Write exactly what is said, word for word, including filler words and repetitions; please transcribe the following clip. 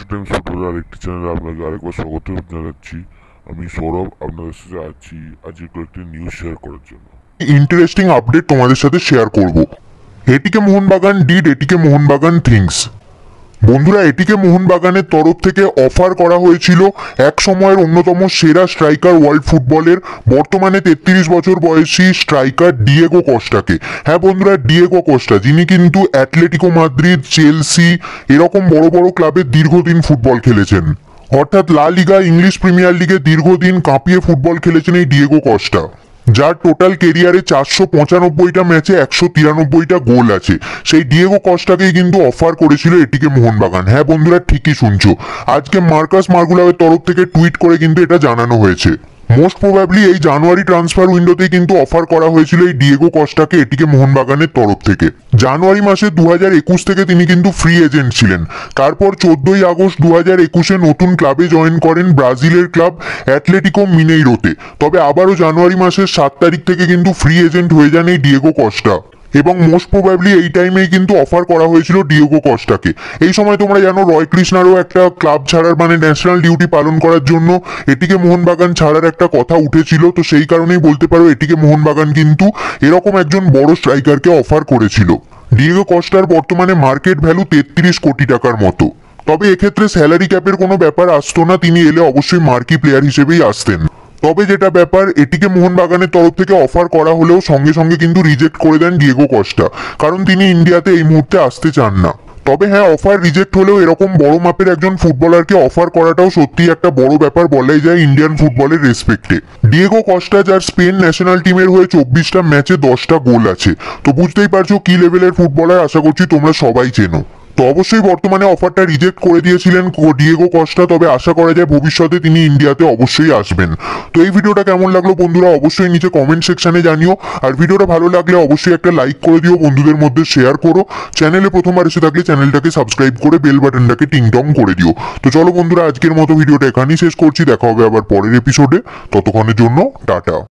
Time ফুটবলের আরেকটি চ্যানেলে আপনাকে আরেকবার স্বাগত জানাচ্ছি। আমি সৌরভ আপনাদের সাথে আছি আজকে কয়েকটি নিউজ শেয়ার করার জন্য। ইন্টারেস্টিং আপডেট তোমাদের সাথে শেয়ার করব। এটিকে মোহনবাগান ডিড এটিকে মোহনবাগান থিংস। বন্ধুরা, এটিকে মোহনবাগানের তরফ থেকে অফার করা হয়েছিল এক সময়ের অন্যতম সেরা স্ট্রাইকার ওয়ার্ল্ড ফুটবলের, বর্তমানে তেত্রিশ বছর বয়সী স্ট্রাইকার ডিয়েগো কস্টাকে। হ্যাঁ বন্ধুরা, ডিয়েগো কস্টা, যিনি কিন্তু অ্যাটলেটিকো মাদ্রিদ, চেলসি এরকম বড় বড় ক্লাবে দীর্ঘদিন ফুটবল খেলেছেন। অর্থাৎ লা লিগা, ইংলিশ প্রিমিয়ার লিগে দীর্ঘদিন কাঁপিয়ে ফুটবল খেলেছেন এই ডিয়েগো কস্টা, যার টোটাল কেরিয়ারে চারশো পঁচানব্বইটা ম্যাচে একশো তিরানব্বইটা গোল আছে। সেই ডিয়েগো কস্টাকেই কিন্তু অফার করেছিল এটিকে মোহনবাগান। হ্যাঁ বন্ধুরা, ঠিকই শুনছো, আজকে মার্কাস মার্গুলাওয়ের তরফ থেকে টুইট করে কিন্তু এটা জানানো হয়েছে। মোস্ট প্রবাবলি এই জানুয়ারি ট্রান্সফার উইন্ডোতেই কিন্তু অফার করা হয়েছিল এই ডিয়েগো কস্টাকে এটিকে মোহনবাগানের তরফ থেকে। জানুয়ারি মাসে দু হাজার একুশ থেকে তিনি কিন্তু ফ্রি এজেন্ট ছিলেন। তারপর চোদ্দই আগস্ট দু হাজার একুশে নতুন ক্লাবে জয়েন করেন ব্রাজিলের ক্লাব অ্যাটলেটিকো মিনেইরোতে। তবে আবারও জানুয়ারি মাসের সাত তারিখ থেকে কিন্তু ফ্রি এজেন্ট হয়ে যান এই ডিয়েগো কস্টা, এবং মোস্ট প্রবাবলি এই টাইমেই কিন্তু অফার করা হয়েছিল ডিয়েগো কস্টাকে। এই সময় তোমরা জানো রয় কৃষ্ণারও একটা ক্লাব ছাড়ার মানে ন্যাশনাল ডিউটি পালন করার জন্য এটিকে মোহনবাগান ছাড়ার একটা কথা উঠেছিল। তো সেই কারণেই বলতে পারো এটিকে মোহনবাগান কিন্তু এরকম একজন বড় স্ট্রাইকারকে অফার করেছিল। ডিয়েগো কস্টার বর্তমানে মার্কেট ভ্যালু তেত্রিশ কোটি টাকার মতো। তবে এক্ষেত্রে স্যালারি ক্যাপের কোনো ব্যাপার আসতো না, তিনি এলে অবশ্যই মার্কি প্লেয়ার হিসেবেই আসতেন। তবে যেটা ব্যাপার, এটিকে মোহনবাগানের তরফ থেকে অফার করা হলেও সঙ্গে সঙ্গে কিন্তু রিজেক্ট করে দেন ডিয়েগো কস্টা, কারণ তিনি ইন্ডিয়াতে এই মুহূর্তে আসতে চান না। তবে হ্যাঁ, অফার রিজেক্ট হলেও এরকম বড় মাপের একজন ফুটবলারকে অফার করাটাও সত্যি একটা বড় ব্যাপার বলাই যায় ইন্ডিয়ান ফুটবলের রেসপেক্টে। ডিয়েগো কস্টা, যার স্পেন ন্যাশনাল টিমের হয়ে চব্বিশটা ম্যাচে দশটা গোল আছে, তো বুঝতেই পারছো কি লেভেলের ফুটবলার, আশা করছি তোমরা সবাই চেনো। তো অবশ্যই বর্তমানে অফারটা রিজেক্ট করে দিয়েছিলেন ডিয়েগো কস্টা, তবে আশা করা যায় ভবিষ্যতে তিনি ইন্ডিয়াতে অবশ্যই আসবেন। তো এই ভিডিওটা কেমন লাগলো বন্ধুরা অবশ্যই নিচে কমেন্ট সেকশনে জানিও। আর ভিডিওটা ভালো লাগলে অবশ্যই একটা লাইক করে দিও, বন্ধুদের মধ্যে শেয়ার করো। চ্যানেলে প্রথমবার এসে থাকলে চ্যানেলটাকে সাবস্ক্রাইব করে বেল বাটনটাকে টিং টং করে দিও। তো চলো বন্ধুরা, আজকের মতো ভিডিওটা এখানেই শেষ করছি, দেখা হবে আবার পরের এপিসোডে। ততক্ষণের জন্য টাটা।